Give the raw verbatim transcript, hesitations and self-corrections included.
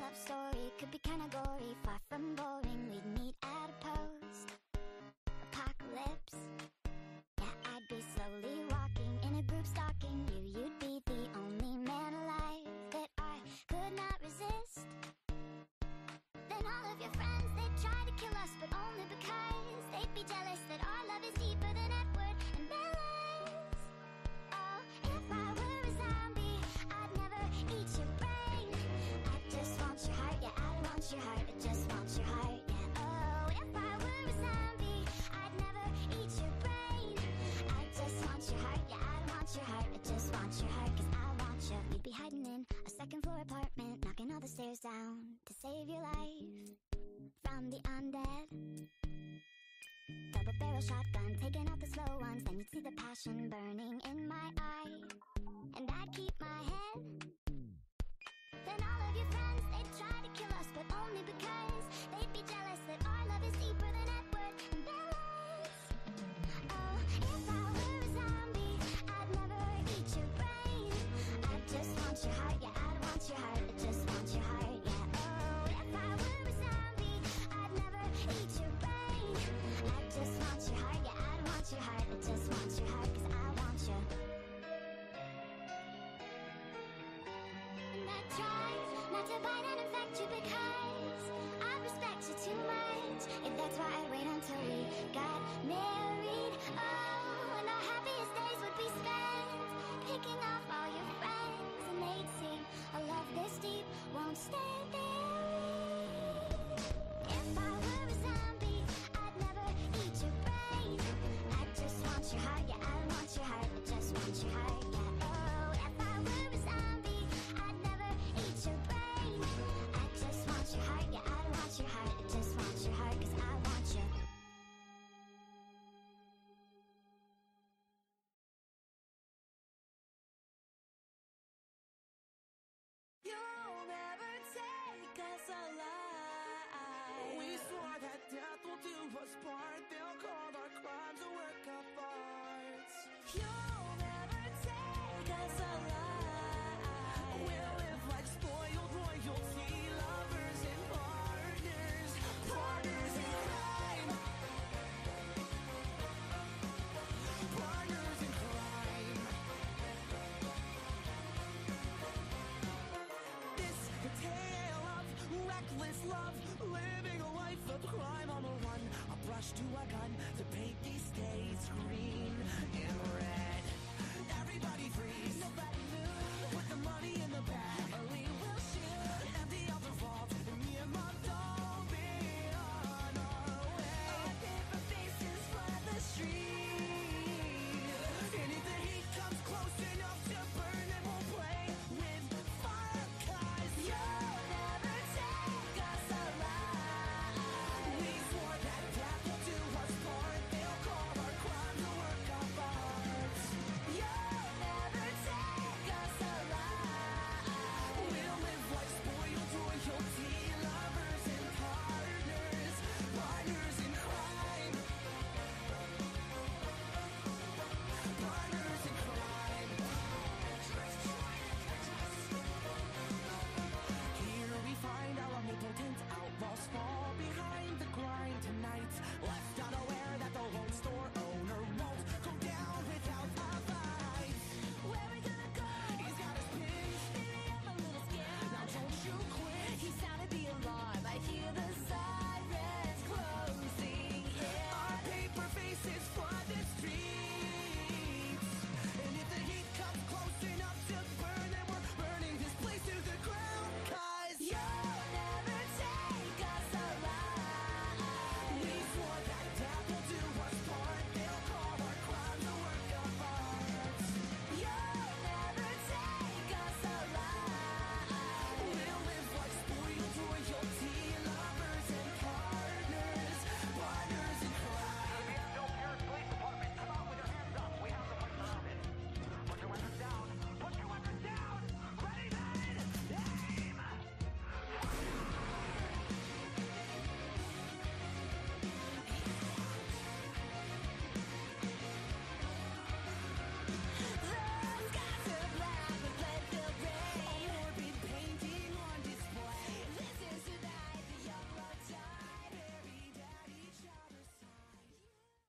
love story could be kinda gory, far from boring. We'd meet at a post apocalypse. Yeah, I'd be slowly walking in a group stalking you. You'd be the only man alive that I could not resist. Then all of your friends, they'd try to kill us, but only because they'd be jealous that our love is deeper than Edward and Bella's. Oh, if I were a zombie, I'd never eat your brain. I just want your heart, yeah, I want your heart, I just want your heart, yeah. Oh, if I were a zombie, I'd never eat your brain. I just want your heart, yeah, I want your heart, I just want your heart, cause I want you. We'd be hiding in a second floor apartment, knocking all the stairs down to save your life from the undead. Double barrel shotgun, taking out the slow ones. Then you'd see the passion burning in my eye, and I'd keep my head. Then all of your friends, they'd try to kill us, but only because they'd be jealous that our love is deeper than Edward and Bella's. Oh, if I were a zombie, I'd never eat your brain. I just want your heart, yeah, I want your heart, I just want your heart, yeah. Oh, if I were a zombie, I'd never eat your brain. I just want your heart, yeah, I want your heart, I just want your heart, cause I want you. And I try not to bite and infect you because I respect you too much. And that's why I'd wait until we got married. Oh, and our happiest days would be spent picking off all your friends, and they'd see a love this deep won't stay buried. If I were a zombie, I'd never eat your brain. I just want your heart, yeah, I want your heart, I just want your heart, yeah. Oh, if I were a zombie, I'd never eat your brain. I just want your heart, yeah, I want your heart, I just want your heart, cause I want you. You'll never take us alive. We swore that death will do us part. They'll call our crimes a work of art. You'll never take us alive. We'll live like spoiled royalty, lovers and partners, partners in crime, partners in crime. This the tale of reckless love, living a life of crime on the run. A brush to a gun to paint these days green and red. Everybody freeze, nobody move. Put the money in the bag, or we will shoot. Empty out the vault, and me and my doll be on our way. Our paper faces flood the street, and if the heat comes close enough to burn, then we'll play with fire, 'cause you'll never take us alive. We swore that death will do us part. They'll call our crimes a work of art. You'll never take us alive. We'll live like spoiled royalty, lovers and partners, partners in crime, partners in crime. Here we find our omnipotent outlaws fall behind the grind tonight, left unaware that the Lone Store owner won't go down without a fight. Where we gonna go? He's got his pinned. Maybe I'm a little scared. Now don't you quit. He sounded the alarm. I hear the sirens closing in. Our paper faces flood the streets, and if the heat comes close enough to burn, then we're burning this place to the ground. 'Cause you'll never take us alive. We swore that death will do us part. They'll call our crimes a work of art. You'll never take us alive. We'll live like spoiled royalty, lovers and partners, partners in crime. No Paris Police Department, come out with your hands up. We have the place surrounded. Put your weapons down. Put your weapons down. Ready, men? Aim! The